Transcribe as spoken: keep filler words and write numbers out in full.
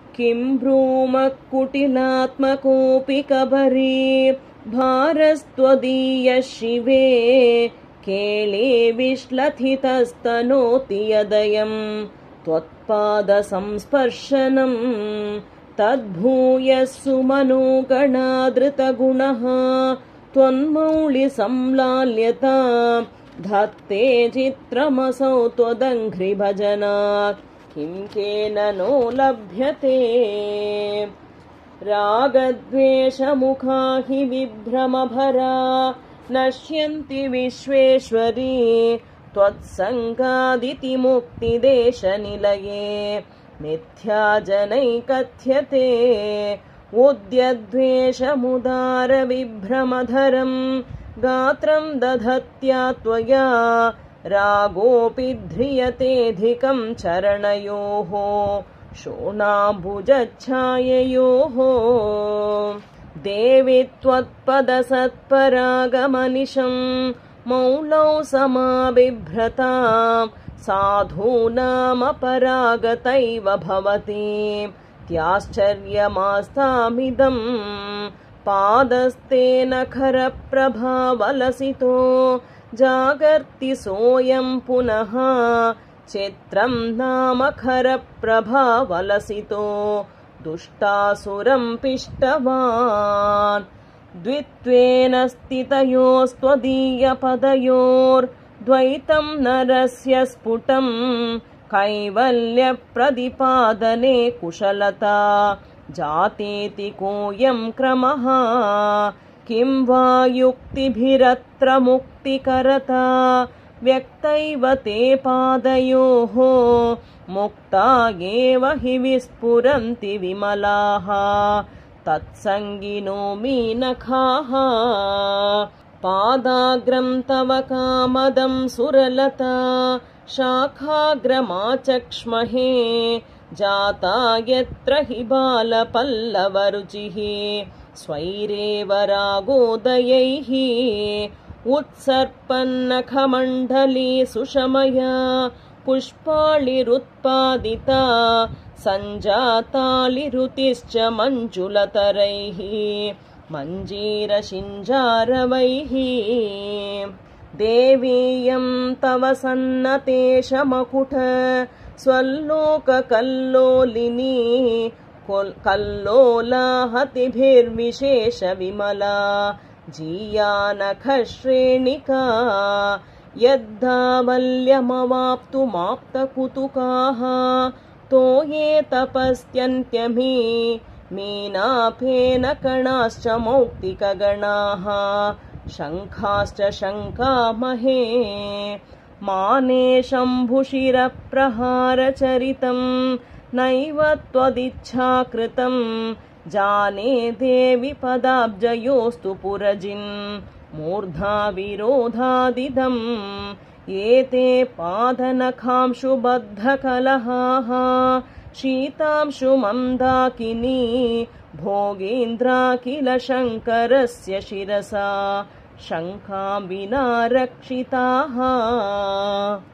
किं ब्रूमः कुटिलात्मकोऽपि कबरी भारस्त्वदीयः शिवे केळे विश्लथितस्तनोति यदयं त्वत्पादसंस्पर्शनम् तद्भूयः सुमनोगणादृतगुणः त्वन्मौलिसंलाल्यता धत्ते चित्रमसौ त्वदङ्घ्रिभजनात् किं केन नो लभ्यते रागद्वेषमुखा हि विभ्रमभरा नश्यन्ति विश्वेश्वरी त्वत्सङ्गादिति मुक्तिदेशनिलये मिथ्या जनैकथ्यते उद्यद्वेषमुदारविभ्रमधरं गात्रं दधत्या त्वया रागोऽपि ध्रियतेऽधिकं चरणयोः शोणाम्बुजच्छाययोः देवि त्वत्पदसत्परागमनिशं मौलौ समाबिभ्रता साधूनामपरागतैव भवति त्याश्चर्यमास्तामिदं पादस्तेन खरप्रभावलसितो जागर्ति सोऽयं पुनः चित्रं नाम खरप्रभावलसितो दुष्टासुरं पिष्टवान् द्वित्वेन स्थितयोस्त्वदीयपदयोर्द्वैतं नरस्य स्फुटं कैवल्यप्रतिपादने कुशलता जातेति कोऽयं क्रमः किं वा युक्तिभिरत्र मुक्तिकरता व्यक्तैव ते पादयोः मुक्ता एव हि विस्फुरन्ति विमलाः तत्सङ्गिनो मीनखाः पादाग्रं तव कामदं सुरलता शाखाग्रमाचक्ष्महे जाता यत्र हि बालपल्लवरुचिः स्वैरेव रागोदयैः उत्सर्पन्नखमण्डली सुषमया पुष्पालिरुत्पादिता सञ्जातालिरुतिश्च मञ्जुलतरैः मञ्जीरशिञ्जारवैः देवीयं तव सन्नतेशमकुट स्वल्लोककल्लोलिनी कल्लोलाहतिभिर्विशेषविमला जीयानखश्रेणिका यद्धावल्यमवाप्तुमाप्तकुतुकाः तो ये तपस्त्यन्त्यमी मीनाफेन कणाश्च मौक्तिकगणाः शङ्खाश्च शङ्कामहे माने शम्भुशिरप्रहारचरितं नैव त्वदिच्छाकृतं जाने देवि पदाब्जयोस्तु पुरजिन् मूर्धा विरोधादिदम् एते पादनखांशुबद्धकलहाः शीतांशु मन्दाकिनी भोगीन्द्रा किल शङ्करस्य शिरसा शङ्खां विना रक्षिताः।